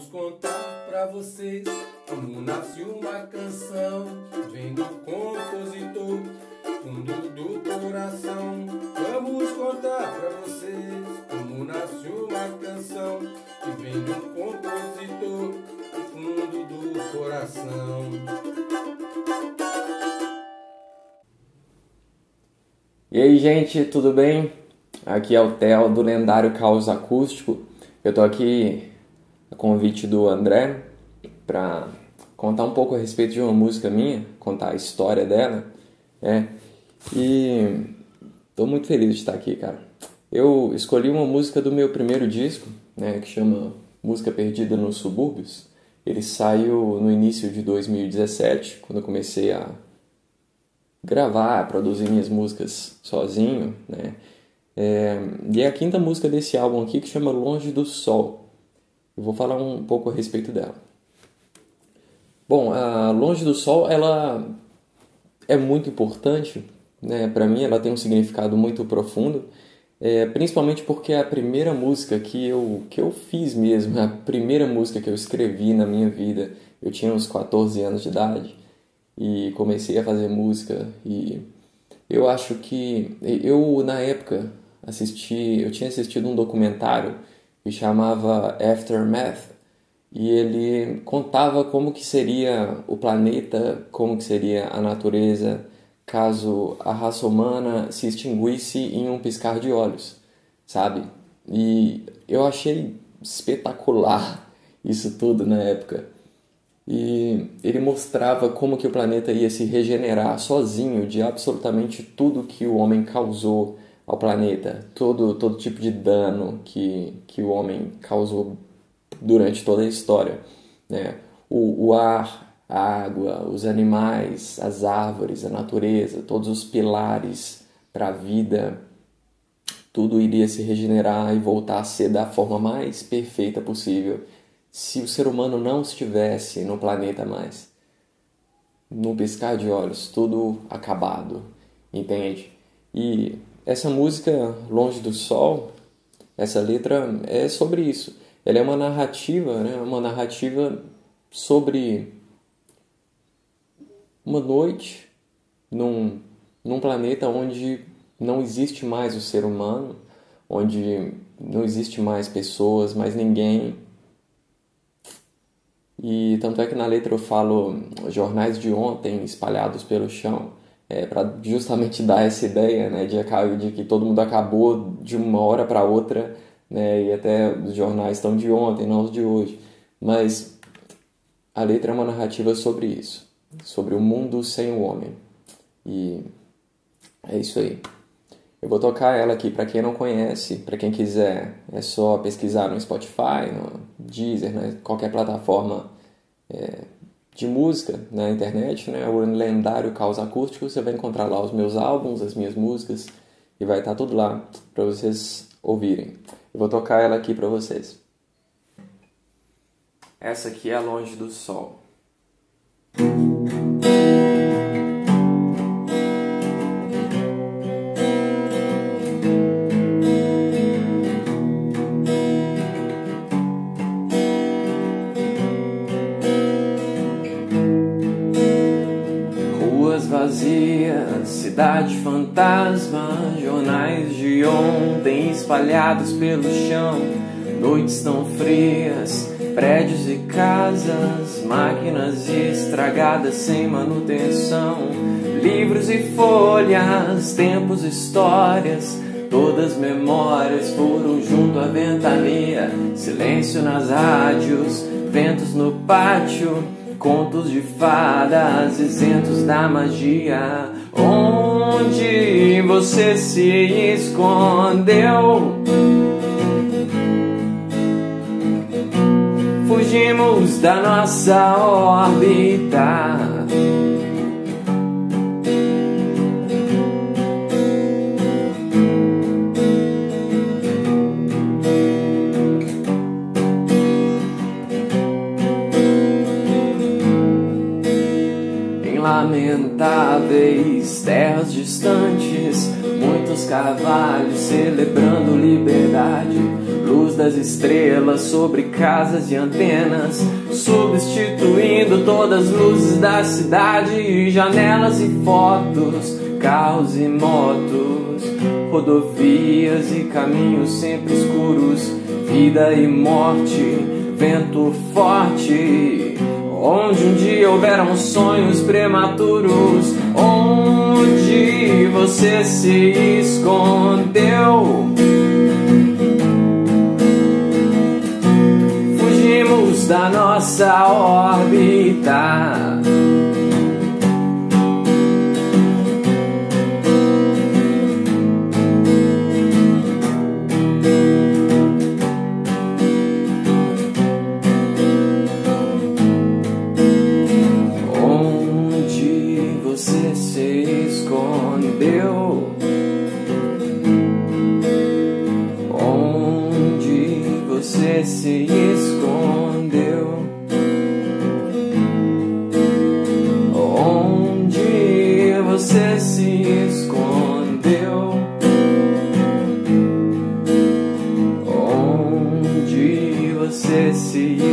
Vamos contar pra vocês como nasce uma canção. Vem do compositor, fundo do coração. Vamos contar pra vocês como nasce uma canção. Que vem do compositor, fundo do coração. E aí, gente, tudo bem? Aqui é o Theo do lendário Caos Acústico. Eu tô aqui a convite do André para contar um pouco a respeito de uma música minha, contar a história dela, E tô muito feliz de estar aqui, cara. Eu escolhi uma música do meu primeiro disco, que chama Música Perdida nos Subúrbios. Ele saiu no início de 2017, quando eu comecei a gravar, a produzir minhas músicas sozinho, E é a quinta música desse álbum aqui, que chama Longe do Sol. Eu vou falar um pouco a respeito dela. Bom, a Longe do Sol, ela é muito importante, Para mim ela tem um significado muito profundo, principalmente porque é a primeira música que eu fiz mesmo, a primeira música que eu escrevi na minha vida. Eu tinha uns 14 anos de idade e comecei a fazer música, e eu acho que eu, na época, eu tinha assistido um documentário que chamava Aftermath, e ele contava como que seria o planeta, como que seria a natureza, caso a raça humana se extinguisse em um piscar de olhos, sabe? E eu achei espetacular isso tudo na época. E ele mostrava como que o planeta ia se regenerar sozinho de absolutamente tudo que o homem causou ao planeta, todo tipo de dano que o homem causou durante toda a história, o ar, a água, os animais, as árvores, a natureza, todos os pilares para a vida, tudo iria se regenerar e voltar a ser da forma mais perfeita possível se o ser humano não estivesse no planeta mais. No piscar de olhos, tudo acabado, entende? E essa música, Longe do Sol, essa letra é sobre isso. Ela é uma narrativa, Uma narrativa sobre uma noite num planeta onde não existe mais o ser humano, onde não existe mais pessoas, mais ninguém. E tanto é que na letra eu falo jornais de ontem espalhados pelo chão, para justamente dar essa ideia, de que todo mundo acabou de uma hora para outra, e até os jornais estão de ontem, não os de hoje. Mas a letra é uma narrativa sobre isso, sobre o mundo sem o homem. E é isso aí. Eu vou tocar ela aqui para quem não conhece, para quem quiser, é só pesquisar no Spotify, no Deezer, qualquer plataforma de música na internet, o lendário Caos Acústico. Você vai encontrar lá os meus álbuns, as minhas músicas, e vai estar tudo lá para vocês ouvirem. Eu vou tocar ela aqui para vocês. Essa aqui é a Longe do Sol. Vazias, cidade fantasma, jornais de ontem espalhados pelo chão, noites tão frias, prédios e casas, máquinas estragadas sem manutenção, livros e folhas, tempos, histórias, todas memórias foram junto à ventania, silêncio nas rádios, ventos no pátio, contos de fadas isentos da magia. Onde você se escondeu? Fugimos da nossa órbita. Lamentáveis terras distantes, muitos dos carvalhos celebrando liberdade, luz das estrelas sobre casas e antenas, substituindo todas as luzes da cidade, janelas e fotos, carros e motos, rodovias e caminhos sempre escuros, vida e morte, vento forte, onde um dia houveram sonhos prematuros, onde você se escondeu. Fugimos da nossa órbita, você se escondeu, onde você se escondeu, onde você se